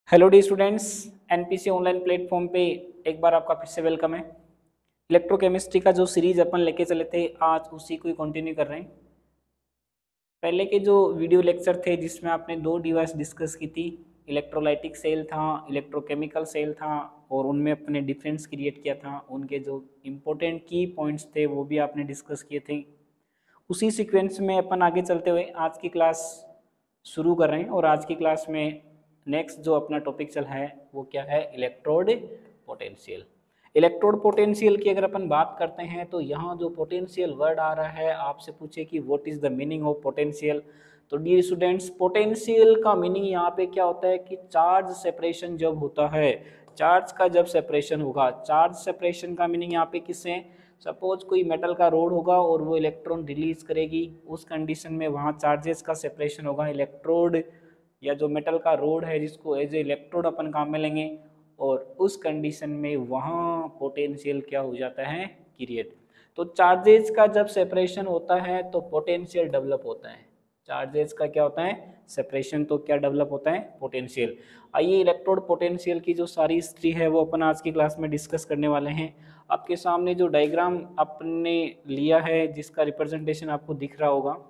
Hello the students, NPC online platform पे एक बार आपका फिर से वेलकम है। इलेक्ट्रोकेमिस्ट्री का जो सीरीज अपन लेके चले थे आज उसी को ही कंटिन्यू कर रहे हैं। पहले के जो वीडियो लेक्चर थे जिसमें आपने दो डिवाइस डिस्कस की थी, इलेक्ट्रोलाइटिक सेल था, इलेक्ट्रोकेमिकल सेल था, और उनमें अपने डिफरेंस क्रिएट किया था। उनके जो इम्पोर्टेंट की पॉइंट्स थे वो भी आपने डिस्कस किए थे। उसी सीक्वेंस में अपन आगे चलते हुए आज की क्लास शुरू कर रहे हैं। और आज की क्लास में नेक्स्ट जो अपना टॉपिक चल है वो क्या है, इलेक्ट्रोड पोटेंशियल। इलेक्ट्रोड पोटेंशियल की अगर अपन बात करते हैं तो यहाँ जो पोटेंशियल वर्ड आ रहा है, आपसे पूछे कि what is the meaning of potential, तो डियर स्टूडेंट्स पोटेंशियल का मीनिंग यहाँ पे क्या होता है कि चार्ज सेपरेशन जब होता है, चार्ज का जब सेपरेशन होगा। चार्ज सेपरेशन का मीनिंग यहाँ पे किससे, सपोज कोई मेटल का रोड होगा और वो इलेक्ट्रॉन रिलीज करेगी, उस कंडीशन में वहाँ चार्जेस का सेपरेशन होगा। इलेक्ट्रोड या जो मेटल का रोड है जिसको एज ए इलेक्ट्रोड अपन काम में लेंगे, और उस कंडीशन में वहाँ पोटेंशियल क्या हो जाता है, क्रिएट। तो चार्जेस का जब सेपरेशन होता है तो पोटेंशियल डेवलप होता है। चार्जेस का क्या होता है, सेपरेशन, तो क्या डेवलप होता है, पोटेंशियल। आइए इलेक्ट्रोड पोटेंशियल की जो सारी हिस्ट्री है वो अपन आज की क्लास में डिस्कस करने वाले हैं। आपके सामने जो डायग्राम आपने लिया है जिसका रिप्रेजेंटेशन आपको दिख रहा होगा,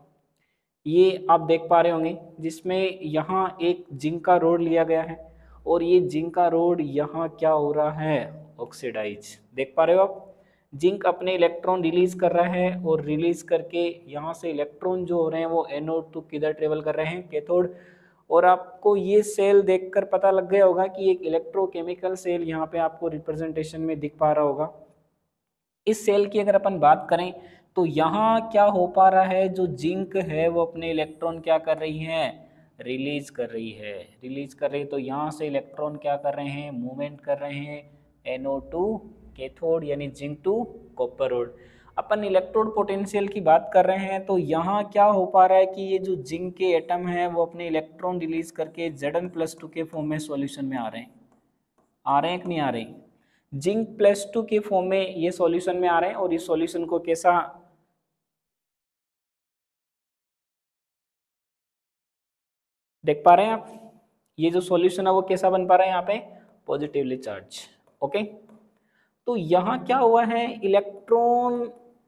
ये आप देख पा रहे होंगे, जिसमें यहाँ एक जिंक का रोड लिया गया है और ये जिंक का रोड यहाँ क्या हो रहा है, ऑक्सीडाइज। देख पा रहे हो आप, जिंक अपने इलेक्ट्रॉन रिलीज कर रहा है और रिलीज करके यहाँ से इलेक्ट्रॉन जो हो रहे हैं वो एनोड टू किधर ट्रेवल कर रहे हैं, कैथोड। और आपको ये सेल देखकर पता लग गया होगा कि एक इलेक्ट्रोकेमिकल सेल यहाँ पे आपको रिप्रेजेंटेशन में दिख पा रहा होगा। इस सेल की अगर अपन बात करें तो यहाँ क्या हो पा रहा है, जो जिंक है वो अपने इलेक्ट्रॉन क्या कर रही है, रिलीज कर रही है। रिलीज कर रही है तो यहाँ से इलेक्ट्रॉन क्या कर रहे हैं, मूवमेंट कर रहे हैं एनोड टू कैथोड, यानी जिंक टू कॉपर रोड। अपन इलेक्ट्रोड पोटेंशियल की बात कर रहे हैं तो यहाँ क्या हो पा रहा है कि ये जो जिंक के एटम है वो अपने इलेक्ट्रॉन रिलीज करके Zn+2 के फॉर्म में सॉल्यूशन में आ रहे हैं। आ रहे हैं कि नहीं आ रहे, जिंक +2 के फॉर्म में ये सॉल्यूशन में आ रहे हैं। और इस सॉल्यूशन को कैसा देख पा रहे हैं आप, ये जो सॉल्यूशन है वो कैसा बन पा रहा है यहाँ पे, पॉजिटिवली चार्ज। ओके, तो यहाँ क्या हुआ है, इलेक्ट्रॉन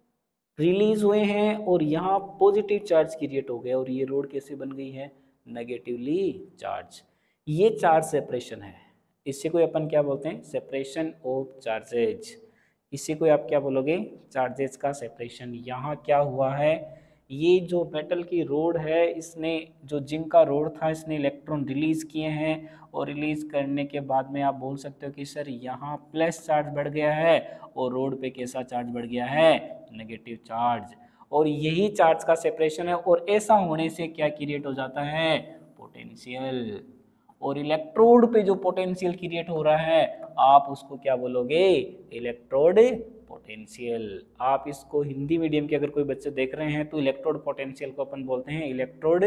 रिलीज हुए हैं और यहाँ पॉजिटिव चार्ज क्रिएट हो गया, और ये रोड कैसे बन गई है, नेगेटिवली चार्ज। ये चार्ज सेपरेशन है, इससे कोई अपन क्या बोलते हैं, सेपरेशन ऑफ चार्जेज। इसी को आप क्या बोलोगे, चार्जेस का सेपरेशन। यहाँ क्या हुआ है, ये जो मेटल की रोड है, इसने जो जिंक का रोड था इसने इलेक्ट्रॉन रिलीज किए हैं, और रिलीज करने के बाद में आप बोल सकते हो कि सर यहाँ प्लस चार्ज बढ़ गया है और रोड पे कैसा चार्ज बढ़ गया है, नेगेटिव चार्ज। और यही चार्ज का सेपरेशन है, और ऐसा होने से क्या क्रिएट हो जाता है, पोटेंशियल। और इलेक्ट्रोड पे जो पोटेंशियल क्रिएट हो रहा है आप उसको क्या बोलोगे, इलेक्ट्रोड पोटेंशियल। आप इसको हिंदी मीडियम के अगर कोई बच्चे देख रहे हैं तो इलेक्ट्रोड पोटेंशियल को अपन बोलते हैं इलेक्ट्रोड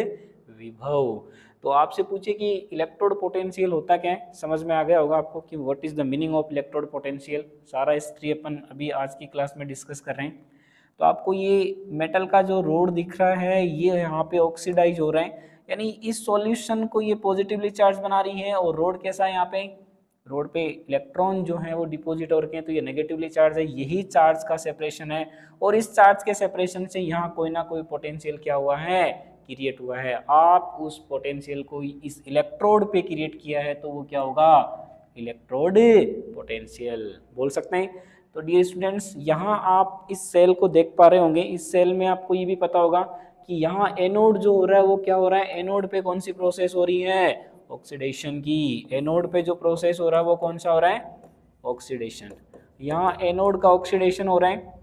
विभव। तो आपसे पूछे कि इलेक्ट्रोड पोटेंशियल होता क्या है, समझ में आ गया होगा आपको कि what is the meaning of electrode potential. सारा हिस्ट्री अपन अभी आज की क्लास में डिस्कस कर रहे हैं। तो आपको ये मेटल का जो रोड दिख रहा है ये यहाँ पे ऑक्सीडाइज हो रहा है, यानी इस सॉल्यूशन को ये पॉजिटिवली चार्ज बना रही है। और रोड कैसा है, यहाँ पे रोड पे इलेक्ट्रॉन जो है वो डिपॉजिट हो रखे हैं, तो ये नेगेटिवली चार्ज है। यही चार्ज का सेपरेशन है, और इस चार्ज के सेपरेशन से यहाँ कोई ना कोई पोटेंशियल क्या हुआ है, क्रिएट हुआ है। आप उस पोटेंशियल को इस इलेक्ट्रोड पे क्रिएट किया है तो वो क्या होगा, इलेक्ट्रोड पोटेंशियल बोल सकते हैं। तो डियर स्टूडेंट्स, यहाँ आप इस सेल को देख पा रहे होंगे, इस सेल में आपको ये भी पता होगा कि यहाँ एनोड जो हो रहा है वो क्या हो रहा है, एनोड पे कौन सी प्रोसेस हो रही है, ऑक्सीडेशन की। एनोड पे जो प्रोसेस हो रहा है वो कौन सा हो रहा है, ऑक्सीडेशन। यहाँ एनोड का ऑक्सीडेशन हो रहा है।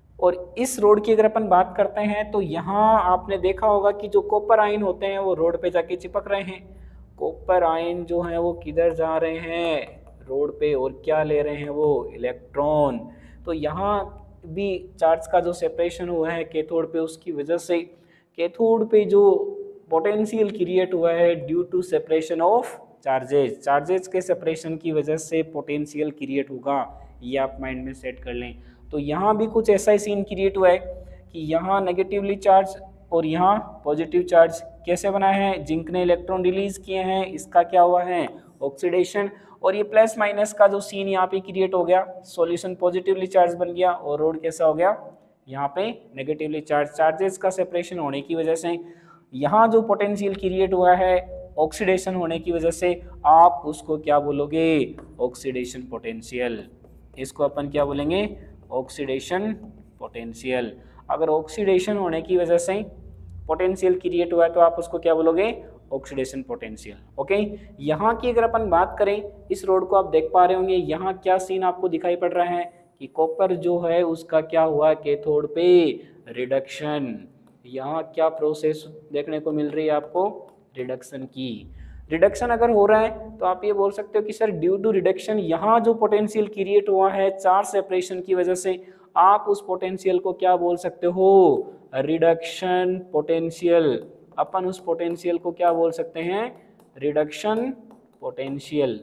और इस रोड की अगर अपन बात करते हैं तो यहाँ आपने देखा होगा कि जो कॉपर आयन होते हैं वो रोड पे जाके चिपक रहे हैं। कॉपर आयन जो है वो किधर जा रहे हैं, रोड पे, और क्या ले रहे हैं वो, इलेक्ट्रॉन। तो यहाँ भी चार्ज का जो सेपरेशन हुआ है कैथोड पे, उसकी वजह से कैथोड पे जो पोटेंशियल क्रिएट हुआ है due to separation of charges, charges के सेपरेशन की वजह से पोटेंशियल क्रिएट होगा। ये आप माइंड में सेट कर लें। तो यहाँ भी कुछ ऐसा ही सीन क्रिएट हुआ है कि यहाँ नेगेटिवली चार्ज और यहाँ पॉजिटिव चार्ज कैसे बना है, जिंक ने इलेक्ट्रॉन रिलीज किए हैं, इसका क्या हुआ है, ऑक्सीडेशन, और ये प्लस माइनस का जो सीन यहाँ पे क्रिएट हो गया, सॉल्यूशन पॉजिटिवली चार्ज बन गया और रोड कैसा हो गया यहाँ पे नेगेटिवली चार्ज। चार्जेस का सेपरेशन होने की वजह से यहाँ जो पोटेंशियल क्रिएट हुआ है ऑक्सीडेशन होने की वजह से, आप उसको क्या बोलोगे, ऑक्सीडेशन पोटेंशियल। इसको अपन क्या बोलेंगे, ऑक्सीडेशन पोटेंशियल। अगर ऑक्सीडेशन होने की वजह से पोटेंशियल क्रिएट हुआ है तो आप उसको क्या बोलोगे, ऑक्सीडेशन पोटेंशियल। ओके, यहाँ की अगर अपन बात करें, इस रोड को आप देख पा रहे होंगे, यहाँ क्या सीन आपको दिखाई पड़ रहा है कि कॉपर जो है उसका क्या हुआ, कैथोड पे रिडक्शन। यहाँ क्या प्रोसेस देखने को मिल रही है आपको, रिडक्शन की। रिडक्शन अगर हो रहा है तो आप ये बोल सकते हो कि सर ड्यू टू रिडक्शन, यहाँ जो पोटेंशियल क्रिएट हुआ है चार्ज सेपरेशन की वजह से, आप उस पोटेंशियल को क्या बोल सकते हो, रिडक्शन पोटेंशियल। अपन उस पोटेंशियल को क्या बोल सकते हैं, रिडक्शन पोटेंशियल।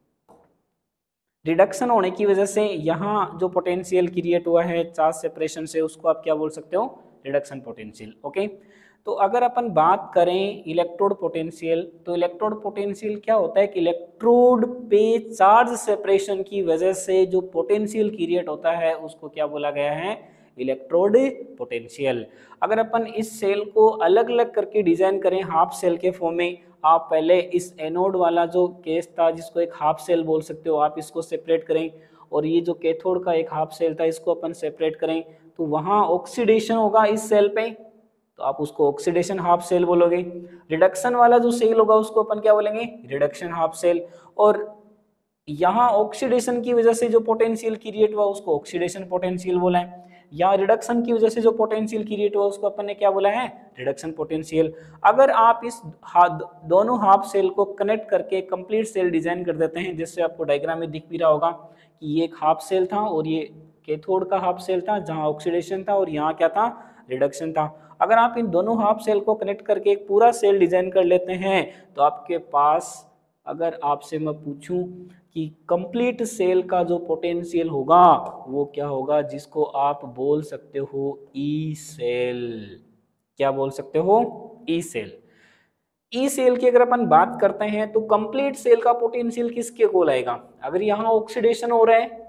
रिडक्शन होने की वजह से यहाँ जो पोटेंशियल क्रिएट हुआ है चार्ज सेपरेशन से, उसको आप क्या बोल सकते हो, रिडक्शन पोटेंशियल। ओके, तो अगर अपन बात करें इलेक्ट्रोड पोटेंशियल, तो इलेक्ट्रोड पोटेंशियल क्या होता है कि इलेक्ट्रोड पे चार्ज सेपरेशन की वजह से जो पोटेंशियल क्रिएट होता है उसको क्या बोला गया है, इलेक्ट्रोड पोटेंशियल। अगर अपन इस सेल को अलग अलग करके डिजाइन करें हाफ सेल के फॉर्म में, आप पहले इस एनोड वाला जो केस था जिसको एक हाफ सेल बोल सकते हो, आप इसको सेपरेट करें, और ये जो कैथोड का एक हाफ सेल था इसको अपन सेपरेट करें, तो वहां ऑक्सीडेशन होगा इस सेल पे, तो आप उसको ऑक्सीडेशन हाफ सेल बोलोगे। रिडक्शन वाला जो सेल होगा उसको अपन क्या बोलेंगे, रिडक्शन हाफ सेल। और यहाँ ऑक्सीडेशन की वजह से जो पोटेंशियल क्रिएट हुआ उसको ऑक्सीडेशन पोटेंशियल बोला है, या रिडक्शन की वजह से जो पोटेंशियल क्रिएट हुआ उसको अपन ने क्या बोला है, रिडक्शन पोटेंशियल। अगर आप इस दोनों हाफ सेल को कनेक्ट करके कंप्लीट सेल डिजाइन कर देते हैं, जिससे आपको डायग्राम में दिख भी रहा होगा कि ये एक हाफ सेल था और ये कैथोड का हाफ सेल था जहां ऑक्सीडेशन था और यहाँ क्या था, रिडक्शन था। अगर आप इन दोनों हाफ सेल को कनेक्ट करके एक पूरा सेल डिजाइन कर लेते हैं, तो आपके पास, अगर आपसे मैं पूछूं कि कंप्लीट सेल का जो पोटेंशियल होगा वो क्या होगा, जिसको आप बोल सकते हो ई सेल। क्या बोल सकते हो, ई सेल। ई सेल की अगर अपन बात करते हैं तो कंप्लीट सेल का पोटेंशियल किसके को आएगा, अगर यहाँ ऑक्सीडेशन हो रहा है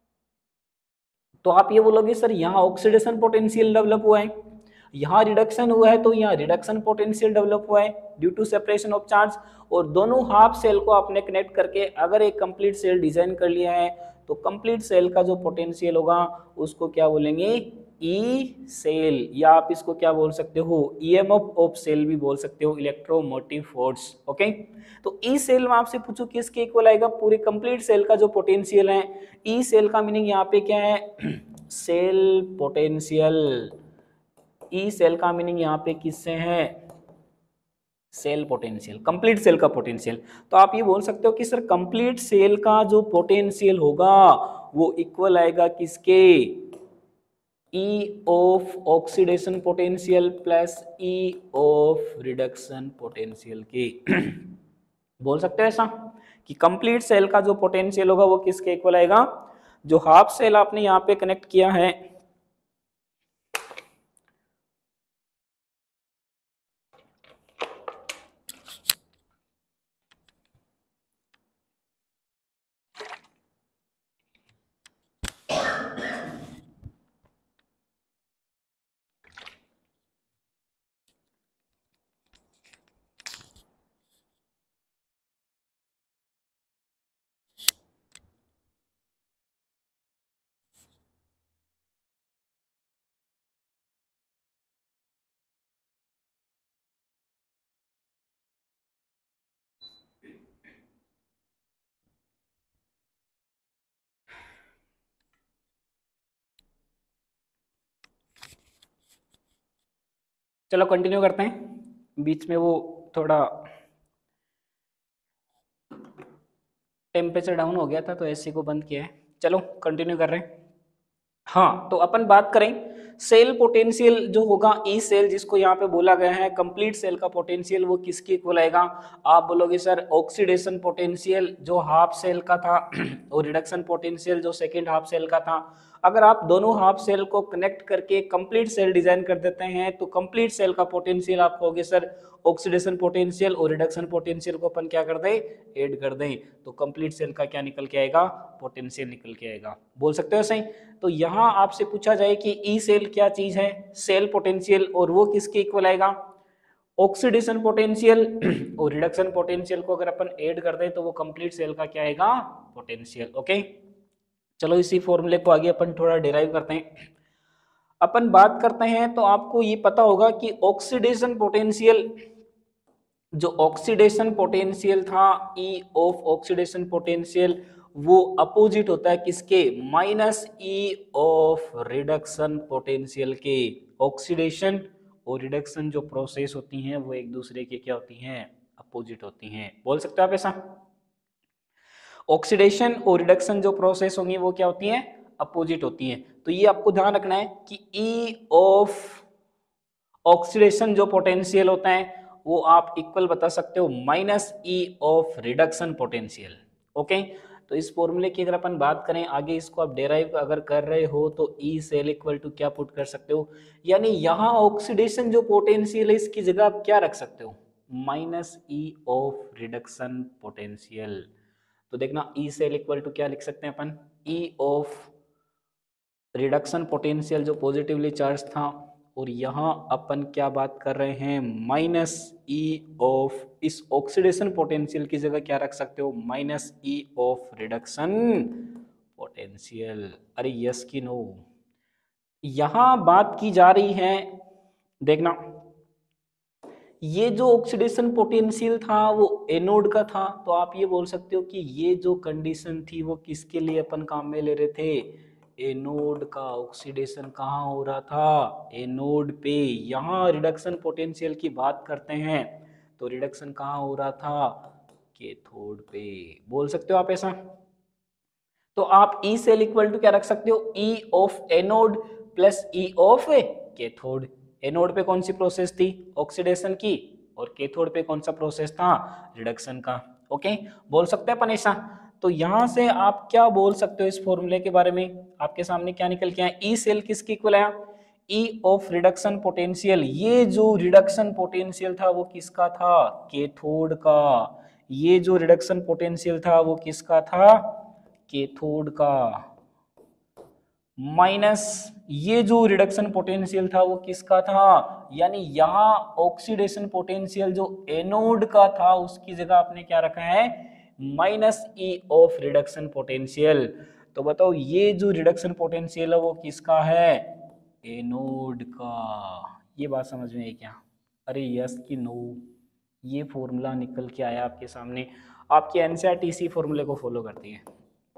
तो आप ये बोलोगे सर यहाँ ऑक्सीडेशन पोटेंशियल डेवलप हुआ है, यहाँ रिडक्शन हुआ है तो यहाँ रिडक्शन पोटेंशियल डेवलप हुआ है due to separation of charge. और दोनों हाफ सेल को आपने कनेक्ट करके अगर एक कंप्लीट सेल डिजाइन कर लिया है, तो कंप्लीट सेल का जो पोटेंशियल होगा उसको क्या बोलेंगे, ई सेल, या आप इसको क्या बोल सकते हो, ईएमएफ ऑफ सेल भी बोल सकते हो, इलेक्ट्रोमोटिव फोर्स। ओके, तो ई सेल में आपसे पूछो किसके इक्वल आएगा, पूरे कंप्लीट सेल का जो पोटेंशियल है। ई सेल का मीनिंग यहाँ पे क्या है, सेल पोटेंशियल। ई सेल का मीनिंग यहाँ पे किससे है, सेल पोटेंशियल, कंप्लीट सेल का पोटेंशियल। तो आप ये बोल सकते हो कि सर कंप्लीट सेल का जो पोटेंशियल होगा वो इक्वल आएगा किसके, E of oxidation potential plus E of reduction potential के। बोल सकते हो ऐसा कि कंप्लीट सेल का जो पोटेंशियल होगा वो किसके इक्वल आएगा, जो हाफ सेल आपने यहाँ पे कनेक्ट किया है, चलो कंटिन्यू करते हैं, बीच में वो थोड़ा टेम्परेचर डाउन हो गया था तो एसी को बंद किया है। चलो कंटिन्यू कर रहे हैं। हाँ, तो अपन बात करें सेल पोटेंशियल जो होगा ई सेल, जिसको यहाँ पे बोला गया है कंप्लीट सेल का पोटेंशियल, वो किसके इक्वल आएगा, आप बोलोगे सर ऑक्सीडेशन पोटेंशियल जो हाफ सेल का था और रिडक्शन पोटेंशियल जो सेकेंड हाफ सेल का था। अगर आप दोनों हाफ सेल को कनेक्ट करके कंप्लीट सेल डिजाइन कर देते हैं तो कंप्लीट सेल का पोटेंशियल आप कहोगे सर ऑक्सीडेशन पोटेंशियल और रिडक्शन पोटेंशियल को अपन क्या कर दें, ऐड कर दें, तो कंप्लीट सेल का क्या निकल के आएगा, पोटेंशियल निकल के आएगा। बोल सकते हो सही। तो यहाँ आपसे पूछा जाए कि ई सेल क्या चीज है, सेल पोटेंशियल, और वो किसके इक्वल आएगा, ऑक्सीडेशन पोटेंशियल और रिडक्शन पोटेंशियल को अगर अपन ऐड कर दें तो वो कंप्लीट सेल का क्या आएगा, पोटेंशियल। ओके, चलो इसी फॉर्मूले को आगे अपन थोड़ा डिराइव करते हैं। अपन बात करते हैं तो आपको ये पता होगा कि ऑक्सीडेशन पोटेंशियल, जो ऑक्सीडेशन पोटेंशियल था, ई ऑफ ऑक्सीडेशन पोटेंशियल, वो अपोजिट होता है किसके, minus E of reduction potential के। ऑक्सीडेशन और रिडक्शन जो प्रोसेस होती हैं वो एक दूसरे के क्या होती हैं, अपोजिट होती हैं। बोल सकते हो आप ऐसा, ऑक्सीडेशन और रिडक्शन जो प्रोसेस होंगी वो क्या होती हैं, अपोजिट होती हैं। तो ये आपको ध्यान रखना है कि ई ऑफ ऑक्सीडेशन जो पोटेंशियल होता है वो आप इक्वल बता सकते हो minus E of reduction potential. Okay, तो इस फॉर्मूले की अगर अपन बात करें आगे, इसको आप डेराइव अगर कर रहे हो तो ई सेल इक्वल टू क्या पुट कर सकते हो, यानी यहाँ ऑक्सीडेशन जो पोटेंशियल है इसकी जगह आप क्या रख सकते हो, minus E of reduction potential. तो देखना ई सेल इक्वल टू क्या लिख सकते हैं अपन, ई ऑफ रिडक्शन पोटेंशियल जो पॉजिटिवली चार्ज था, और यहाँ अपन क्या बात कर रहे हैं, माइनस ई ऑफ, इस ऑक्सीडेशन पोटेंशियल की जगह क्या रख सकते हो, minus E of reduction potential. अरे यस की नो, यहाँ बात की जा रही है, देखना ये जो ऑक्सीडेशन पोटेंशियल था वो एनोड का था, तो आप ये बोल सकते हो कि ये जो कंडीशन थी वो किसके लिए अपन काम में ले रहे थे, एनोड का। ऑक्सीडेशन कहाँ हो रहा था, एनोड पे। यहाँ रिडक्शन पोटेंशियल की बात करते हैं तो रिडक्शन कहाँ हो रहा था, कैथोड पे। बोल सकते हो आप ऐसा। तो आप ई सेल इक्वल टू क्या रख सकते हो, E of anode plus E of cathode. Anode पे कौन सी प्रोसेस थी, ऑक्सीडेशन की, और कैथोड पे कौन सा प्रोसेस था, रिडक्शन का। ओके, बोल सकते हैं अपन ऐसा। तो यहां से आप क्या बोल सकते हो इस फॉर्मूले के बारे में, आपके सामने क्या निकल के आया, ई सेल किसके इक्वल आया, ई ऑफ रिडक्शन पोटेंशियल। ये जो रिडक्शन पोटेंशियल था वो किसका था, कैथोड का। ये जो रिडक्शन पोटेंशियल था वो किसका था, कैथोड का, माइनस ये जो रिडक्शन पोटेंशियल था वो किसका था, यानी यहाँ ऑक्सीडेशन पोटेंशियल जो एनोड का था उसकी जगह आपने क्या रखा है, minus E of reduction potential. तो बताओ ये जो रिडक्शन पोटेंशियल है वो किसका है, एनोड का। ये बात समझ में आई क्या, अरे यस कि नो, ये फॉर्मूला निकल के आया आपके सामने। आपकी एनसीईआरटी इसी फॉर्मूले को फॉलो करती है।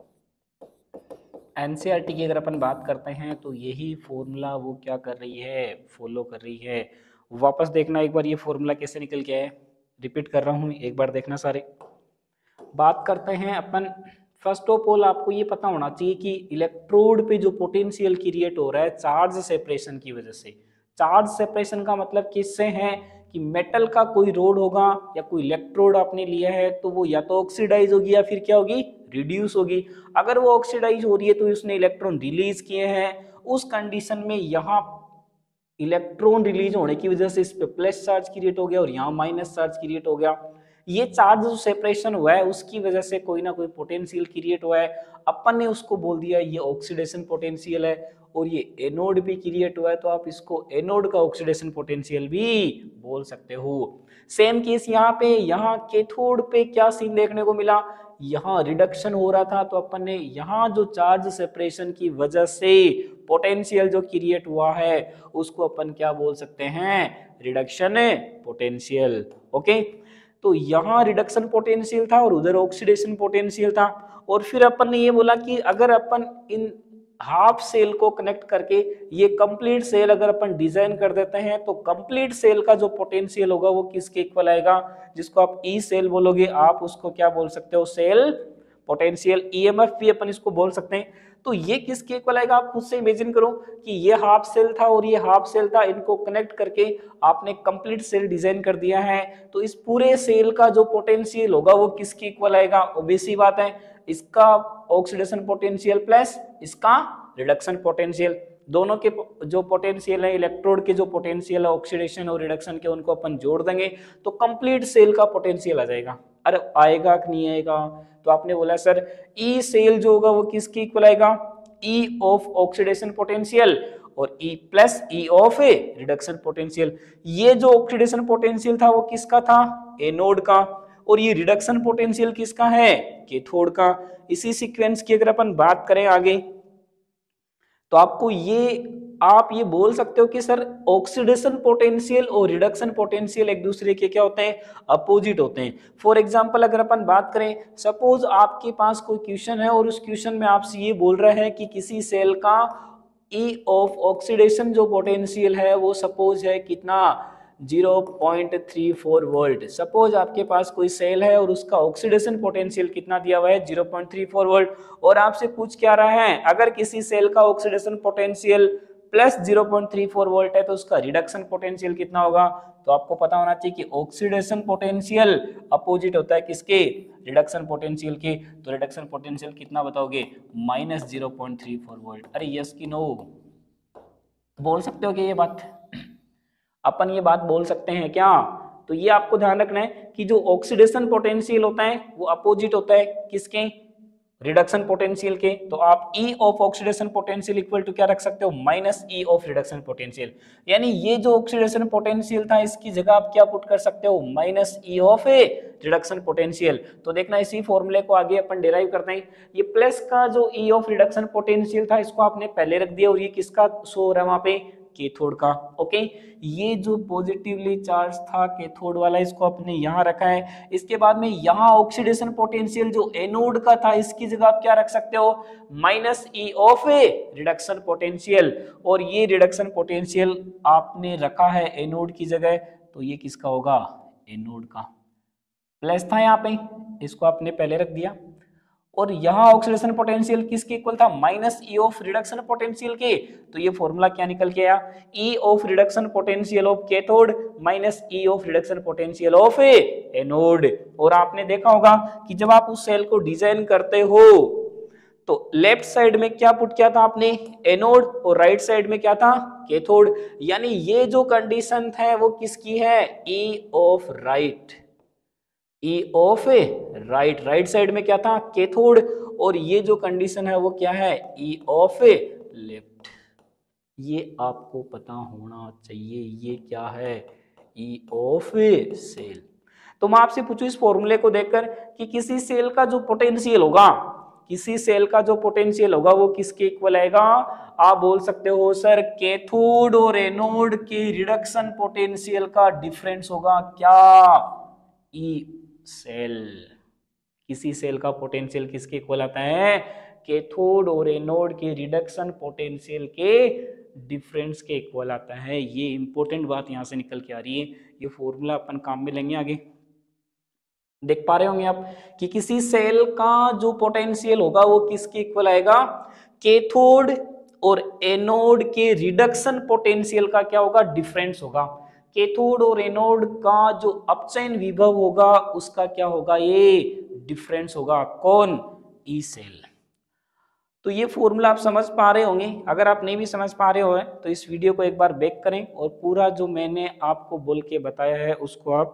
एनसीईआरटी की अगर अपन बात करते हैं तो यही फॉर्मूला वो क्या कर रही है, फॉलो कर रही है। वापस देखना एक बार ये फॉर्मूला कैसे निकल के आया, रिपीट कर रहा हूँ एक बार देखना सारे। बात करते हैं अपन, फर्स्ट ऑफ ऑल आपको ये पता होना चाहिए कि इलेक्ट्रोड पे जो पोटेंशियल क्रिएट हो रहा है चार्ज सेपरेशन की वजह से। चार्ज सेपरेशन का मतलब किससे है कि मेटल का कोई रोड होगा या कोई इलेक्ट्रोड आपने लिया है तो वो या तो ऑक्सीडाइज होगी या फिर क्या होगी, रिड्यूस होगी। अगर वो ऑक्सीडाइज हो रही है तो उसने इलेक्ट्रॉन रिलीज किए हैं, उस कंडीशन में यहाँ इलेक्ट्रॉन रिलीज होने की वजह से इस पे प्लस चार्ज क्रिएट हो गया और यहाँ माइनस चार्ज क्रिएट हो गया। ये चार्ज जो सेपरेशन हुआ है उसकी वजह से कोई ना कोई पोटेंशियल क्रिएट हुआ है, अपन ने उसको बोल दिया ये ऑक्सीडेशन पोटेंशियल है। और ये एनोड भी क्रिएट हुआ है तो आप इसको एनोड का ऑक्सीडेशन पोटेंशियल भी बोल सकते हो। सेम केस यहाँ पे, यहाँ कैथोड पे क्या सीन देखने को मिला, यहाँ रिडक्शन हो रहा था तो अपन ने यहाँ जो चार्ज सेपरेशन की वजह से पोटेंशियल जो क्रिएट हुआ है उसको अपन क्या बोल सकते हैं, रिडक्शन पोटेंशियल। ओके, तो यहाँ रिडक्शन पोटेंशियल था और उधर ऑक्सीडेशन पोटेंशियल था। और फिर अपन ने ये बोला कि अगर अपन इन हाफ सेल को कनेक्ट करके ये कंप्लीट सेल अगर अपन डिजाइन कर देते हैं तो कंप्लीट सेल का जो पोटेंशियल होगा वो किसके इक्वल आएगा, जिसको आप ई सेल बोलोगे आप उसको क्या बोल सकते हो, सेल पोटेंशियल। ईएमएफ भी अपन इसको बोल सकते हैं। तो ये किसके इक्वल आएगा, आप खुद से इमेजिन करो कि ये हाफ सेल था और ये हाफ सेल था, इनको कनेक्ट करके आपने कंप्लीट सेल डिजाइन कर दिया है तो इस पूरे सेल का जो पोटेंशियल होगा वो किसके इक्वल आएगा, ऑब्वियस सी बात है इसका ऑक्सीडेशन पोटेंशियल प्लस इसका रिडक्शन पोटेंशियल। दोनों के जो पोटेंशियल है, इलेक्ट्रोड के जो पोटेंशियल है ऑक्सीडेशन और रिडक्शन के, उनको अपन जोड़ देंगे तो कंप्लीट सेल का पोटेंशियल आ जाएगा। अरे आएगा कि नहीं आएगा? तो आपने बोला सर ई सेल जो होगा वो किसके इक्वल आएगा? ई ऑफ ऑक्सीडेशन पोटेंशियल और E plus E of a reduction potential. ये जो ऑक्सीडेशन पोटेंशियल था वो किसका था? एनोड का, और ये रिडक्शन पोटेंशियल किसका है? कैथोड का। इसी सीक्वेंस की अगर अपन बात करें आगे तो आपको आप ये बोल सकते हो कि सर ऑक्सीडेशन पोटेंशियल और रिडक्शन पोटेंशियल एक दूसरे के क्या होते हैं? अपोजिट होते हैं। फॉर एग्जांपल अगर अपन बात करें, सपोज आपके पास कोई क्वेश्चन है और उस क्वेश्चन में आपसे ये बोल रहा है कि किसी सेल का ई ऑफ ऑक्सीडेशन जो पोटेंशियल है वो सपोज है कितना? 0.34 वोल्ट। सपोज आपके पास कोई सेल है और उसका ऑक्सीडेशन पोटेंशियल कितना दिया हुआ है? 0.34 वोल्ट। और आपसे पूछ क्या रहा है, अगर किसी सेल का ऑक्सीडेशन पोटेंशियल प्लस 0.34 वोल्ट है तो उसका रिडक्शन पोटेंशियल कितना होगा? तो आपको पता होना चाहिए कि ऑक्सीडेशन पोटेंशियल अपोजिट होता है किसके? रिडक्शन पोटेंशियल के। तो रिडक्शन पोटेंशियल कितना बताओगे? -0.34 वोल्ट। अरे यस कि नो? बोल सकते हो कि ये बात अपन ये बात बोल सकते हैं क्या? तो ये आपको ध्यान रखना है कि जो ऑक्सीडेशन पोटेंशियल होता है वो अपोजिट होता है किसके? रिडक्शन पोटेंशियल के। तो आप E of oxidation potential equal to क्या रख सकते हो? -E of reduction potential. यानी ये जो ऑक्सीडेशन पोटेंशियल था इसकी जगह आप क्या पुट कर सकते हो? -E of a reduction potential. तो देखना इसी फॉर्मूले को आगे अपन डिराइव करते हैं। ये प्लस का जो E ऑफ रिडक्शन पोटेंशियल था इसको आपने पहले रख दिया, और ये किसका शो हो रहा है वहां पे? कैथोड का। ओके, ये जो पॉजिटिवली चार्ज था कैथोड वाला इसको अपने यहां रखा है। इसके बाद में यहां ऑक्सीडेशन पोटेंशियल जो एनोड का था इसकी जगह आप क्या रख सकते हो? -E of a reduction potential. और ये रिडक्शन पोटेंशियल आपने रखा है एनोड की जगह, तो ये किसका होगा? एनोड का। प्लस था यहाँ पे, इसको आपने पहले रख दिया, और यहां ऑक्सीडेशन पोटेंशियल किसके इक्वल था? -E ऑफ रिडक्शन पोटेंशियल के। तो ये फॉर्मूला क्या निकल के आया? E of reduction potential of cathode -E of reduction potential of anode. और आपने देखा होगा कि जब आप उस सेल को डिजाइन करते हो तो लेफ्ट साइड में क्या पुट किया था आपने? एनोड, और राइट साइड में क्या था? कैथोड। यानी ये जो कंडीशन है वो किसकी है? E of right. E of right, right side में क्या था? कैथोड। और ये जो कंडीशन है वो क्या है? E of left. ये आपको पता होना चाहिए, ये क्या है? E of cell. तो मैं आपसे पूछूं इस फॉर्मूले को देखकर कि किसी सेल का जो पोटेंशियल होगा, किसी सेल का जो पोटेंशियल होगा वो किसके इक्वल आएगा? आप बोल सकते हो सर कैथोड और एनोड के रिडक्शन पोटेंशियल का डिफरेंस होगा क्या? E cell. किसी सेल का पोटेंशियल किसके इक्वल आता है? कैथोड और एनोड के रिडक्शन पोटेंशियल के डिफरेंस के इक्वल आता है। ये इंपॉर्टेंट बात यहां से निकल के आ रही है, ये फॉर्मूला अपन काम में लेंगे आगे। देख पा रहे होंगे आप कि किसी सेल का जो पोटेंशियल होगा वो किसके इक्वल आएगा? कैथोड और एनोड के रिडक्शन पोटेंशियल का क्या होगा? डिफरेंस होगा। कैथोड और एनोड का जो अपचयन विभव होगा उसका क्या होगा? ये डिफरेंस होगा। कौन? E cell. तो ये फॉर्मूला आप समझ पा रहे होंगे। अगर आप नहीं भी समझ पा रहे हो तो इस वीडियो को एक बार बैक करें और पूरा जो मैंने आपको बोल के बताया है उसको आप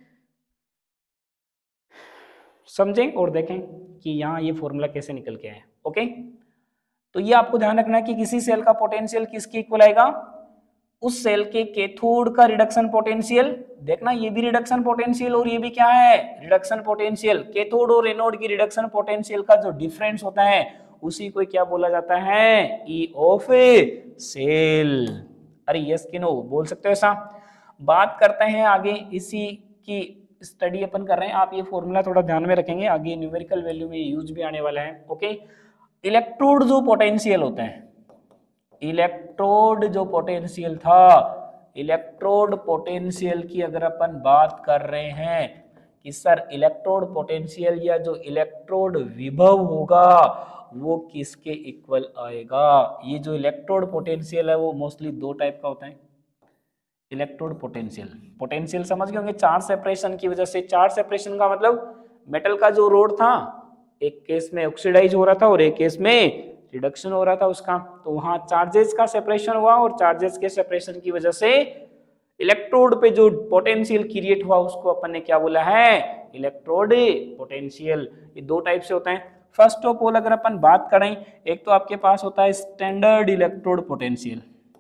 समझें और देखें कि यहाँ ये फॉर्मूला कैसे निकल के आया। ओके, तो ये आपको ध्यान रखना है कि किसी सेल का पोटेंशियल किसके इक्वल आएगा? उस सेल के कैथोड का रिडक्शन पोटेंशियल। देखना ये भी रिडक्शन पोटेंशियल और ये भी क्या है? Reduction potential. कैथोड और एनोड की रिडक्शन पोटेंशियल का जो डिफरेंस होता है उसी को क्या बोला जाता है? E of cell. अरे यस कि नो? बोल सकते हो ऐसा। बात करते हैं आगे, इसी की स्टडी अपन कर रहे हैं। आप ये फॉर्मूला थोड़ा ध्यान में रखेंगे, आगे न्यूमेरिकल वैल्यू में यूज भी आने वाला है। ओके, इलेक्ट्रोड जो पोटेंशियल होते हैं, इलेक्ट्रोड जो पोटेंशियल था, इलेक्ट्रोड पोटेंशियल की अगर अपन बात कर रहे हैं कि सर इलेक्ट्रोड पोटेंशियल या जो इलेक्ट्रोड विभव होगा वो किसके इक्वल आएगा? ये जो इलेक्ट्रोड पोटेंशियल है वो मोस्टली दो टाइप का होता है। इलेक्ट्रोड पोटेंशियल, पोटेंशियल समझ गए होंगे, चार्ज सेपरेशन की वजह से। चार्ज सेपरेशन का मतलब मेटल का जो रोड था एक केस में ऑक्सीडाइज हो रहा था और एक केस में रिडक्शन हो रहा था उसका, तो वहां चार्जेस का सेपरेशन हुआ और चार्जेस के सेपरेशन की वजह से इलेक्ट्रोड पे जो पोटेंशियल क्रिएट हुआ उसको अपन ने क्या बोला है, इलेक्ट्रोड पोटेंशियल। ये दो टाइप से होता है। फर्स्ट ऑफ ऑल अगर अपन बात करें, एक तो आपके पास होता है standard electrode potential,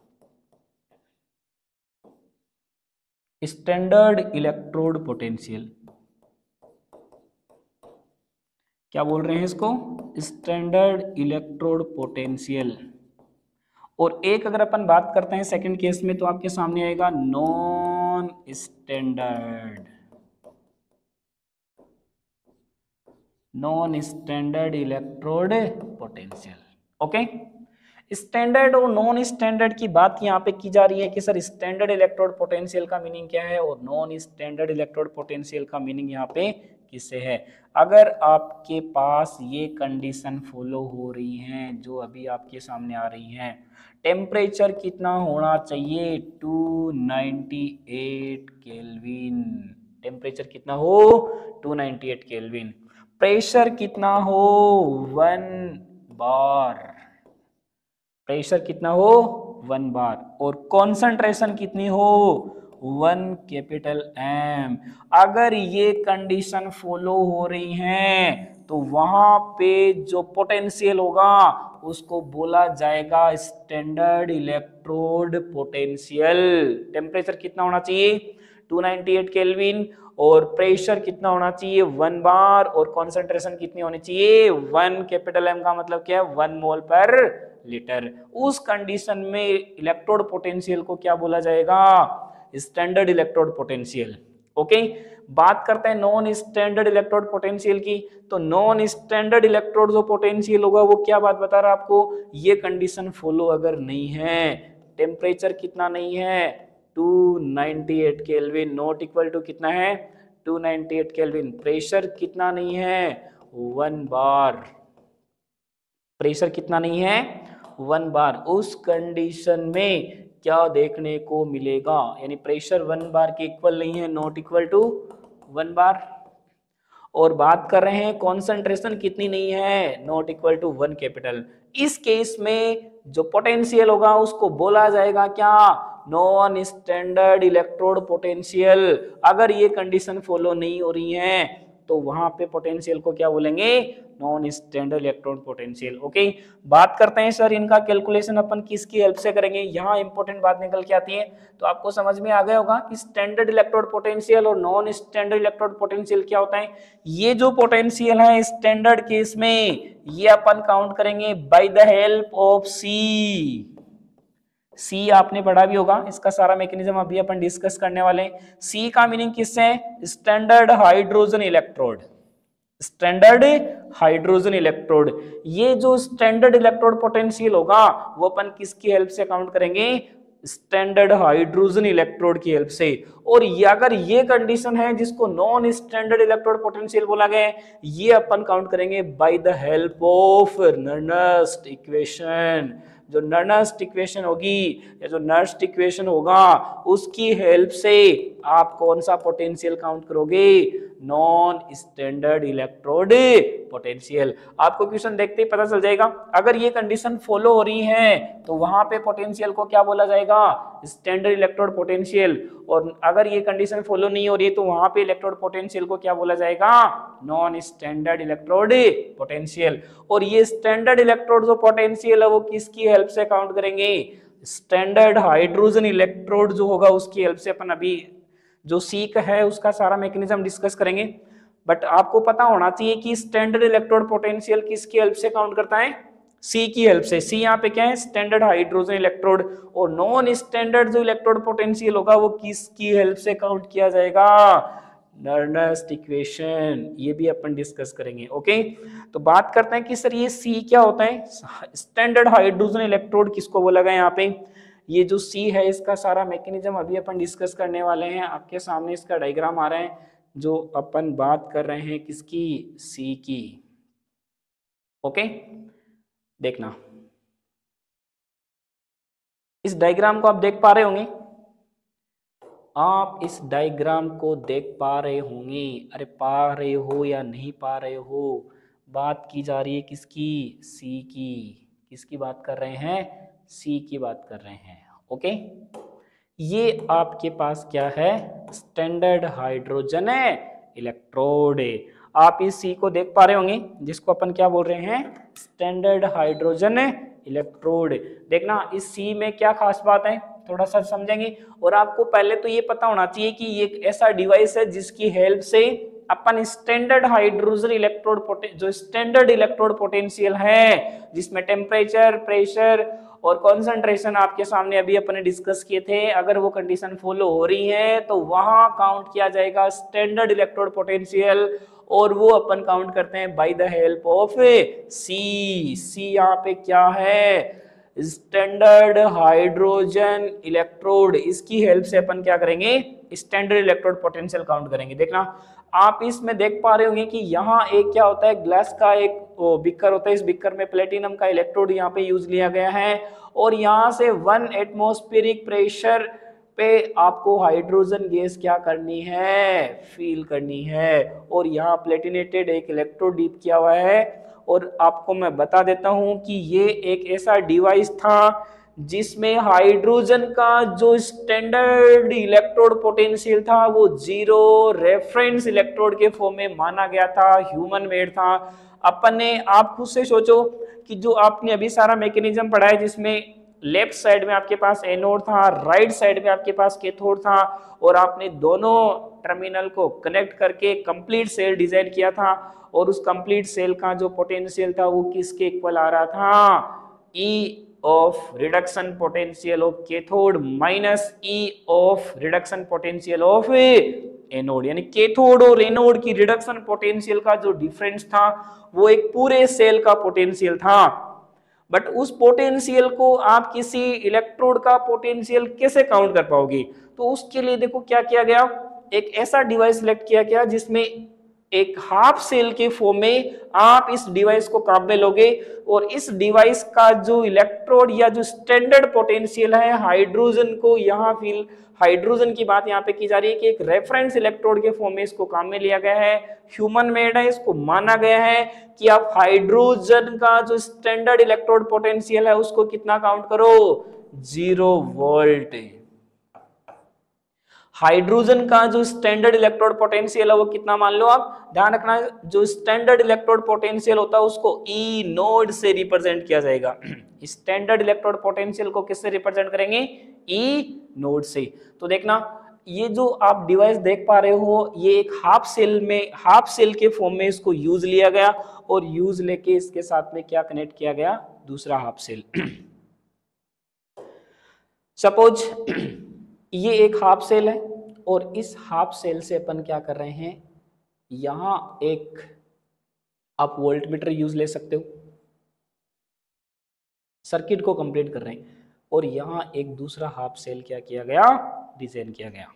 standard electrode potential, क्या बोल रहे हैं इसको, स्टैंडर्ड इलेक्ट्रोड पोटेंशियल। और एक अगर अपन बात करते हैं सेकंड केस में तो आपके सामने आएगा non standard, non standard electrode potential. Okay, standard और नॉन स्टैंडर्ड की बात यहाँ पे की जा रही है कि सर स्टैंडर्ड इलेक्ट्रोड पोटेंशियल का मीनिंग क्या है और नॉन स्टैंडर्ड इलेक्ट्रोड पोटेंशियल का मीनिंग यहाँ पे किससे है। अगर आपके पास ये कंडीशन फॉलो हो रही हैं जो अभी आपके सामने आ रही हैं, टेम्परेचर कितना होना चाहिए 298 केल्विन, टेम्परेचर कितना हो 298 केल्विन, प्रेशर कितना हो 1 बार, प्रेशर कितना हो 1 बार, और कॉन्सेंट्रेशन कितनी हो 1 कैपिटल एम। अगर ये कंडीशन फॉलो हो रही हैं तो वहां पे जो पोटेंशियल होगा उसको बोला जाएगा स्टैंडर्ड इलेक्ट्रोड पोटेंशियल। टेम्परेचर कितना होना चाहिए 298 केल्विन, और प्रेशर कितना होना चाहिए 1 बार, और कॉन्सेंट्रेशन कितनी होनी चाहिए 1 कैपिटल एम, का मतलब क्या है 1 मोल पर लीटर। उस कंडीशन में इलेक्ट्रोड पोटेंशियल को क्या बोला जाएगा, स्टैंडर्ड इलेक्ट्रोड पोटेंशियल। ओके, बात करते हैं नॉन स्टैंडर्ड इलेक्ट्रोड पोटेंशियल की। तो नॉन स्टैंडर्ड इलेक्ट्रोड जो पोटेंशियल होगा वो क्या बात बता रहा है आपको, ये कंडीशन फॉलो अगर नहीं है, टेम्परेचर कितना नहीं है 298 केल्विन, नॉट इक्वल टू कितना है 298 केल्विन, प्रेशर कितना नहीं है 1 बार, प्रेशर कितना नहीं है 1 बार, उस कंडीशन में क्या देखने को मिलेगा, यानी प्रेशर 1 बार के इक्वल नहीं है, नॉट इक्वल टू 1 बार। और बात कर रहे हैं कॉन्सेंट्रेशन कितनी नहीं है, नॉट इक्वल टू 1 कैपिटल। इस केस में जो पोटेंशियल होगा उसको बोला जाएगा क्या, नॉन स्टैंडर्ड इलेक्ट्रोड पोटेंशियल। अगर ये कंडीशन फॉलो नहीं हो रही है तो वहां पे पोटेंशियल को क्या बोलेंगे, non standard electrode potential. Okay, बात करते हैं सर इनका कैलकुलेशन अपन किसकी हेल्प से करेंगे। यहाँ इंपॉर्टेंट बात निकल के आती है, तो आपको समझ में आ गया होगा कि स्टैंडर्ड इलेक्ट्रोड पोटेंशियल और नॉन स्टैंडर्ड इलेक्ट्रोड पोटेंशियल क्या होता है। ये जो पोटेंशियल है स्टैंडर्ड केस में ये अपन काउंट करेंगे by the help of C. C आपने पढ़ा भी होगा, इसका सारा मैकेनिज्म अभी अपन डिस्कस करने वाले हैं। सी का मीनिंग किससे है, standard hydrogen electrode, standard hydrogen electrode. ये जो स्टैंडर्ड इलेक्ट्रोड पोटेंशियल होगा वो अपन किसकी हेल्प से काउंट करेंगे, स्टैंडर्ड हाइड्रोजन इलेक्ट्रोड की हेल्प से। और ये अगर ये कंडीशन है जिसको नॉन स्टैंडर्ड इलेक्ट्रोड पोटेंशियल बोला गया है, ये अपन काउंट करेंगे by the help of Nernst equation. जो नर्नस्ट इक्वेशन होगी या जो नर्नस्ट इक्वेशन होगा उसकी हेल्प से आप कौन सा पोटेंशियल काउंट करोगे, नॉन स्टैंडर्ड इलेक्ट्रोड पोटेंशियल। आपको क्वेश्चन देखते ही पता चल जाएगा, अगर ये कंडीशन फॉलो हो रही है तो वहां पे पोटेंशियल को क्या बोला जाएगा, स्टैंडर्ड इलेक्ट्रोड पोटेंशियल। और अगर ये कंडीशन फॉलो नहीं हो रही है तो वहां पे इलेक्ट्रोड पोटेंशियल को क्या बोला जाएगा, नॉन स्टैंडर्ड इलेक्ट्रोड पोटेंशियल। और ये स्टैंडर्ड इलेक्ट्रोड जो पोटेंशियल है वो किसकी हेल्प से काउंट करेंगे, स्टैंडर्ड हाइड्रोजन इलेक्ट्रोड जो होगा उसकी हेल्प से। अपन अभी जो सी का है उसका सारा मैकेनिज्म डिस्कस करेंगे, बट आपको पता होना चाहिए कि स्टैंडर्ड इलेक्ट्रोड पोटेंशियल किसकी हेल्प से काउंट करता है, सी की हेल्प से। सी यहाँ पे क्या है, स्टैंडर्ड हाइड्रोजन इलेक्ट्रोड। और नॉन स्टैंडर्ड जो इलेक्ट्रोड पोटेंशियल होगा वो किसकी हेल्प से काउंट किया जाएगा, नर्नस्ट इक्वेशन। ये भी अपन डिस्कस करेंगे। ओके, तो बात करते हैं कि सर ये सी क्या होता है, स्टैंडर्ड हाइड्रोजन इलेक्ट्रोड किसको बोला गया यहाँ पे। ये जो सी है इसका सारा मैकेनिज्म अभी अपन डिस्कस करने वाले हैं। आपके सामने इसका डायग्राम आ रहा है जो अपन बात कर रहे हैं किसकी, सी की। ओके, देखना इस डायग्राम को आप देख पा रहे होंगे, आप इस डायग्राम को देख पा रहे होंगे, अरे पा रहे हो या नहीं पा रहे हो। बात की जा रही है किसकी, सी की, किसकी बात कर रहे हैं, सी की बात कर रहे हैं। ओके, ये आपके पास क्या है, स्टैंडर्ड हाइड्रोजन इलेक्ट्रोड। आप इस सी को देख पा रहे होंगे, जिसको अपन क्या बोल रहे हैं, स्टैंडर्ड हाइड्रोजन इलेक्ट्रोड। देखना इस सी में क्या खास बात है, थोड़ा सा समझेंगे। और आपको पहले तो ये पता होना चाहिए कि ये एक ऐसा डिवाइस है जिसकी हेल्प से अपन स्टैंडर्ड हाइड्रोजन इलेक्ट्रोड, जो स्टैंडर्ड इलेक्ट्रोड पोटेंशियल है, जिसमें टेम्परेचर, प्रेशर और कॉन्सेंट्रेशन आपके सामने अभी अपने डिस्कस किए थे, अगर वो कंडीशन फॉलो हो रही है तो वहां काउंट किया जाएगा स्टैंडर्ड इलेक्ट्रोड पोटेंशियल, और वो अपन काउंट करते हैं by the help of C. C यहाँ पे क्या है, स्टैंडर्ड हाइड्रोजन इलेक्ट्रोड। इसकी हेल्प से अपन क्या करेंगे, स्टैंडर्ड इलेक्ट्रोड पोटेंशियल काउंट करेंगे। देखना आप इसमें देख पा रहे होंगे कि यहाँ एक क्या होता है, ग्लास का एक बिकर होता है, इस बिकर में प्लेटिनम का इलेक्ट्रोड यहाँ पे यूज लिया गया है, और यहाँ से 1 एटमॉस्फेरिक प्रेशर पे आपको हाइड्रोजन गैस क्या करनी है, फील करनी है, और यहाँ प्लेटिनेटेड एक इलेक्ट्रोड डीप किया हुआ है। और आपको मैं बता देता हूं कि ये एक ऐसा डिवाइस था जिसमें हाइड्रोजन का जो स्टैंडर्ड इलेक्ट्रोड पोटेंशियल था वो 0 रेफरेंस इलेक्ट्रोड के फॉर्म में माना गया था, ह्यूमन मेड था। अपन ने, आप खुद से सोचो कि जो आपने अभी सारा मैकेनिज्म पढ़ा है, जिसमें लेफ्ट साइड में आपके पास एनोड था, राइट साइड में आपके पास कैथोड था, और आपने दोनों टर्मिनल को कनेक्ट करके कंप्लीट सेल डिजाइन किया था, और उस कंप्लीट सेल का जो पोटेंशियल था वो किसके इक्वल आ रहा था, E of reduction potential of cathode minus E of reduction potential of anode. यानी कैथोड और एनोड की रिडक्शन पोटेंशियल का जो डिफरेंस था वो एक पूरे सेल का पोटेंशियल था। बट उस पोटेंशियल को आप किसी इलेक्ट्रोड का पोटेंशियल कैसे काउंट कर पाओगे, तो उसके लिए देखो क्या किया गया, एक ऐसा डिवाइस सिलेक्ट किया गया जिसमें एक हाफ सेल के फॉर्म में आप इस डिवाइस को काम में लोगे, और इस डिवाइस का जो इलेक्ट्रोड या जो स्टैंडर्ड पोटेंशियल है हाइड्रोजन को, यहाँ फील हाइड्रोजन की बात यहाँ पे की जा रही है कि एक रेफरेंस इलेक्ट्रोड के फॉर्म में इसको काम में लिया गया है, ह्यूमन मेड है, इसको माना गया है कि आप हाइड्रोजन का जो स्टैंडर्ड इलेक्ट्रोड पोटेंशियल है उसको कितना काउंट करो, 0 वोल्ट। हाइड्रोजन का जो स्टैंडर्ड इलेक्ट्रोड पोटेंशियल है वो कितना मान लो आप, ध्यान रखना जो स्टैंडर्ड इलेक्ट्रोड पोटेंशियल होता है उसको ई नोड से रिप्रेजेंट किया जाएगा। स्टैंडर्ड इलेक्ट्रोड पोटेंशियल को किससे रिप्रेजेंट करेंगे, ई नोड से। तो देखना ये जो आप डिवाइस देख पा रहे हो, ये एक हाफ सेल के फॉर्म में इसको यूज लिया गया, और यूज लेके इसके साथ में क्या कनेक्ट किया गया, दूसरा हाफ सेल। सपोज ये एक हाफ सेल है, और इस हाफ सेल से अपन क्या कर रहे हैं, यहां एक आप वोल्टमीटर यूज ले सकते हो, सर्किट को कंप्लीट कर रहे हैं, और यहां एक दूसरा हाफ सेल क्या किया गया, डिजाइन किया गया।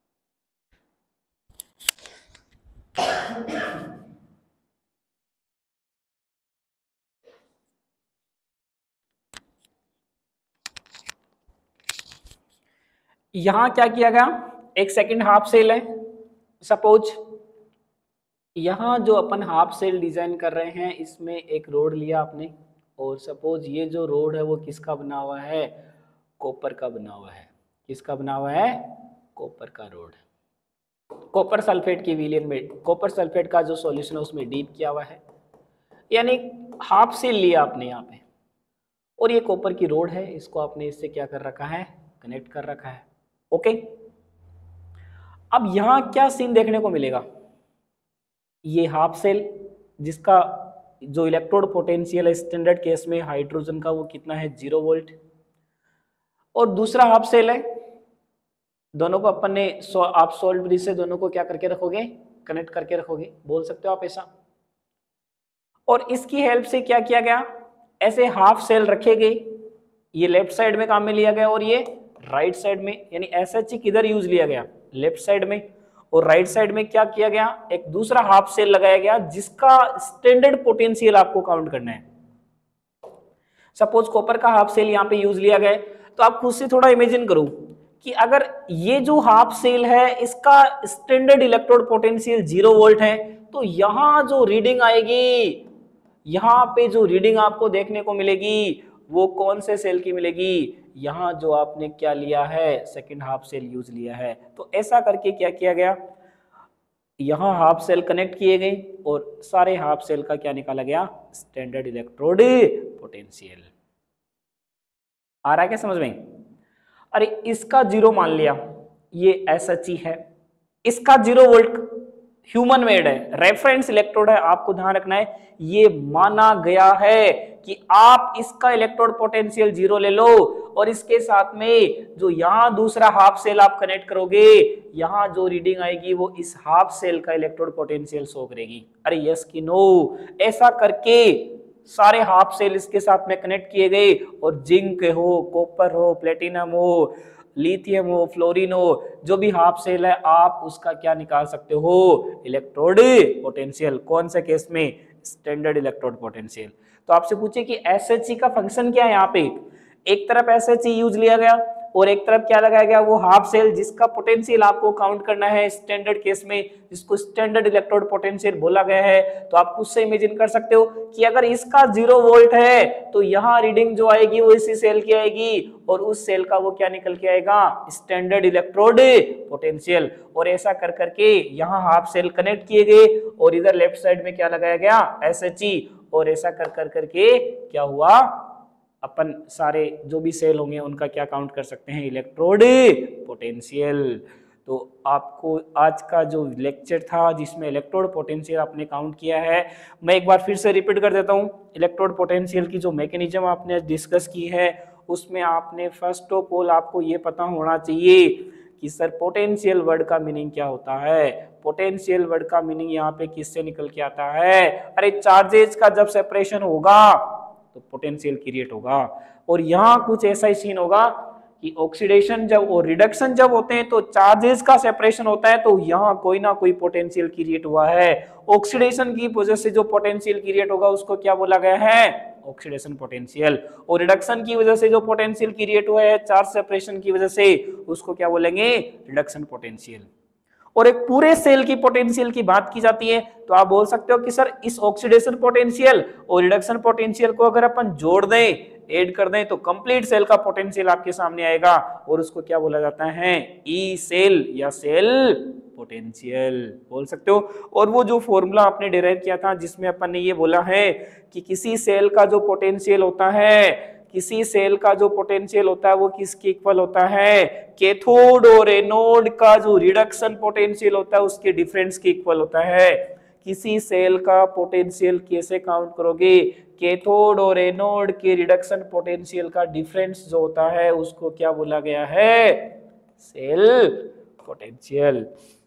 यहां क्या किया गया, एक सेकंड हाफ सेल है। सपोज यहां जो अपन हाफ सेल डिजाइन कर रहे हैं, इसमें एक रोड लिया आपने, और सपोज ये जो रोड है वो किसका बना हुआ है, कॉपर का बना हुआ है। किसका बना हुआ है, कॉपर का रोड। कॉपर सल्फेट की विलियन में, कॉपर सल्फेट का जो सॉल्यूशन है उसमें डीप किया हुआ है, यानी हाफ सेल लिया आपने यहाँ पे, और ये कॉपर की रोड है, इसको आपने इससे क्या कर रखा है, कनेक्ट कर रखा है। ओके, अब यहां क्या सीन देखने को मिलेगा, ये हाफ सेल जिसका जो इलेक्ट्रोड पोटेंशियल है स्टैंडर्ड केस में हाइड्रोजन का वो कितना है, 0 वोल्ट, और दूसरा हाफ सेल है, दोनों को अपन ने आप सोल्ड ब्रिज से दोनों को क्या करके रखोगे, कनेक्ट करके रखोगे, बोल सकते हो आप ऐसा। और इसकी हेल्प से क्या किया गया, ऐसे हाफ सेल रखे गए, ये लेफ्ट साइड में काम में लिया गया और ये राइट साइड में, यानी एसएच किधर यूज लिया गया, लेफ्ट साइड में, और राइट साइड में क्या किया गया, एक दूसरा हाफ सेल लगाया गया जिसका स्टैंडर्ड पोटेंशियल आपको काउंट करना है। सपोज कॉपर का हाफ सेल यहाँ पे यूज लिया गया, तो आप खुद से थोड़ा इमेजिन करो कि अगर ये जो हाफ सेल है इसका स्टैंडर्ड इलेक्ट्रोड पोटेंशियल 0 वोल्ट है, तो यहां जो रीडिंग आएगी, यहां पे जो रीडिंग आपको देखने को मिलेगी वो कौन से सेल की मिलेगी, यहाँ जो आपने क्या लिया है, सेकंड हाफ सेल यूज लिया है। तो ऐसा करके क्या किया गया, यहाँ हाफ सेल कनेक्ट किए गए और सारे हाफ सेल का क्या निकाला गया, स्टैंडर्ड इलेक्ट्रोड पोटेंशियल। आ रहा है क्या समझ में? अरे इसका 0 मान लिया, ये SHE है, इसका 0 वोल्ट ह्यूमन मेड है, रेफरेंस इलेक्ट्रोड है, आपको ध्यान रखना है ये माना गया है कि आप इसका इलेक्ट्रोड पोटेंशियल 0 ले लो और इसके साथ में जो यहां दूसरा हाफ सेल आप कनेक्ट करोगे, यहां जो रीडिंग आएगी वो इस हाफ सेल का इलेक्ट्रोड पोटेंशियल शो करेगी। अरे यस कि नो? ऐसा करके सारे हाफ सेल इसके साथ में कनेक्ट किए गए और जिंक हो, कॉपर हो, प्लेटिनम हो, लिथियम हो, फ्लोरीन हो, जो भी हाफ सेल है आप उसका क्या निकाल सकते हो, इलेक्ट्रोड पोटेंशियल। कौन से केस में, स्टैंडर्ड इलेक्ट्रोड पोटेंशियल। तो आपसे पूछे कि SHE का फंक्शन क्या है, यहाँ पे एक तरफ SHE यूज लिया गया और एक तरफ क्या लगाया गया, वो हाफ सेल जिसका पोटेंशियल आपको काउंट करना है स्टैंडर्ड केस में, जिसको स्टैंडर्ड इलेक्ट्रोड पोटेंशियल बोला गया है। तो आप उससे इमेजिन कर सकते हो कि अगर इसका 0 वोल्ट है तो यहाँ रीडिंग जो आएगी वो इसी सेल की आएगी और उस सेल का वो क्या निकल के आएगा, स्टैंडर्ड इलेक्ट्रोड पोटेंशियल। और ऐसा कर करके यहाँ हाफ सेल कनेक्ट किए गए और इधर लेफ्ट साइड में क्या लगाया गया, SHE, और ऐसा कर करके क्या हुआ, अपन सारे जो भी सेल होंगे उनका क्या काउंट कर सकते हैं, इलेक्ट्रोड पोटेंशियल। तो आपको आज का जो लेक्चर था जिसमें इलेक्ट्रोड पोटेंशियल आपने काउंट किया है, मैं एक बार फिर से रिपीट कर देता हूँ। इलेक्ट्रोड पोटेंशियल की जो मैकेनिज्म आपने डिस्कस की है उसमें आपने फर्स्ट ऑफ ऑल आपको ये पता होना चाहिए कि सर पोटेंशियल वर्ड का मीनिंग क्या होता है। पोटेंशियल वर्ड का मीनिंग यहाँ पे किससे निकल के आता है, अरे चार्जेस का जब सेपरेशन होगा तो पोटेंशियल क्रिएट होगा। और यहाँ कुछ ऐसा ही सीन होगा कि ऑक्सीडेशन जब और रिडक्शन जब होते हैं तो चार्जेस का सेपरेशन होता है, तो यहाँ कोई ना कोई पोटेंशियल क्रिएट हुआ है। ऑक्सीडेशन की वजह से जो पोटेंशियल क्रिएट होगा उसको क्या बोला गया है, ऑक्सीडेशन पोटेंशियल। और रिडक्शन की वजह से जो पोटेंशियल क्रिएट हुआ है चार्ज सेपरेशन की वजह से, उसको क्या बोलेंगे, रिडक्शन पोटेंशियल। और एक पूरे सेल की पोटेंशियल की बात की जाती है तो आप बोल सकते हो कि सर इस ऑक्सीडेशन पोटेंशियल और रिडक्शन पोटेंशियल को अगर अपन जोड़ दें, ऐड कर दें, तो कंप्लीट सेल का पोटेंशियल आपके सामने आएगा और उसको क्या बोला जाता है, ई सेल या सेल पोटेंशियल बोल सकते हो। और वो जो फॉर्मूला आपने डिराइव किया था जिसमें अपन ने ये बोला है कि किसी सेल का जो पोटेंशियल होता है, किसी सेल का जो पोटेंशियल होता है वो किसके इक्वल होता है, कैथोड और एनोड का जो रिडक्शन पोटेंशियल होता है उसके डिफरेंस के इक्वल होता है। किसी सेल का पोटेंशियल कैसे काउंट करोगे, कैथोड और एनोड के रिडक्शन पोटेंशियल का डिफरेंस जो होता है उसको क्या बोला गया है, सेल पोटेंशियल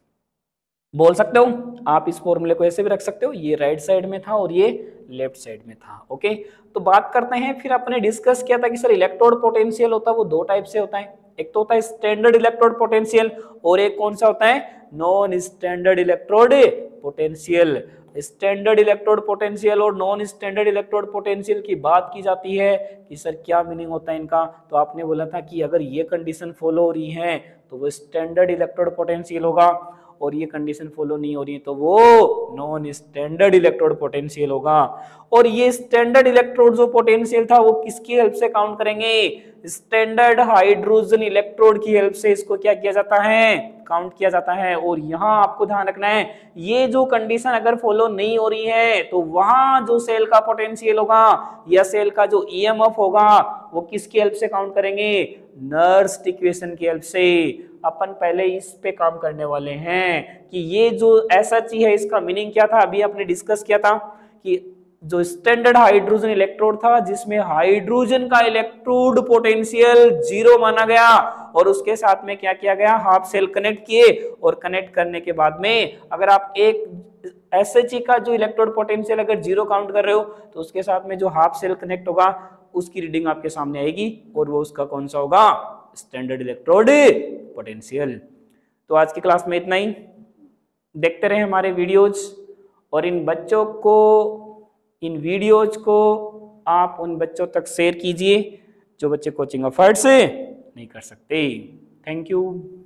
बोल सकते हो। आप इस फॉर्मूले को ऐसे भी रख सकते हो, ये राइट साइड में था और ये लेफ्ट साइड में था। ओके, तो बात करते हैं, फिर अपने डिस्कस किया था कि सर इलेक्ट्रोड पोटेंशियल होता है वो दो टाइप से होता है, एक तो होता है स्टैंडर्ड इलेक्ट्रोड पोटेंशियल और एक कौन सा होता है, non standard electrode potential. Standard electrode potential और नॉन स्टैंडर्ड इलेक्ट्रोड पोटेंशियल की बात की जाती है कि सर क्या मीनिंग होता है इनका, तो आपने बोला था कि अगर ये कंडीशन फॉलो हो रही है तो वो स्टैंडर्ड इलेक्ट्रोड पोटेंशियल होगा और ये कंडीशन फॉलो नहीं हो रही है तो वो नॉन स्टैंडर्ड इलेक्ट्रोड पोटेंशियल होगा। और ये स्टैंडर्ड इलेक्ट्रोड जो पोटेंशियल था वो किसकी हेल्प से काउंट करेंगे, स्टैंडर्ड हाइड्रोजन इलेक्ट्रोड की हेल्प से इसको क्या किया जाता है, काउंट किया जाता है। और यहाँ आपको ध्यान रखना है ये जो कंडीशन अगर फॉलो नहीं हो रही है तो वहां जो सेल का पोटेंशियल होगा या सेल का जो ईएमएफ होगा वो किसकी हेल्प से काउंट करेंगे, नर्स्ट इक्वेशन की हेल्प से। अपन पहले इस पे काम करने वाले हैं कि ये जो SHE है इसका मीनिंग क्या था, अभी आपने डिस्कस किया था कि जो स्टैंडर्ड हाइड्रोजन इलेक्ट्रोड था जिसमें हाइड्रोजन का इलेक्ट्रोड पोटेंशियल 0 माना गया और उसके साथ में क्या किया गया, हाफ सेल कनेक्ट किए और कनेक्ट करने के बाद में अगर आप एक SHE का जो इलेक्ट्रोड पोटेंशियल अगर 0 काउंट कर रहे हो तो उसके साथ में जो हाफ सेल कनेक्ट होगा उसकी रीडिंग आपके सामने आएगी और वो उसका कौन सा होगा, स्टैंडर्ड इलेक्ट्रोड पोटेंशियल। तो आज की क्लास में इतना ही, देखते रहे हमारे वीडियोज और इन बच्चों को, इन वीडियोज को आप उन बच्चों तक शेयर कीजिए जो बच्चे कोचिंग अफर्ट से नहीं कर सकते। Thank you.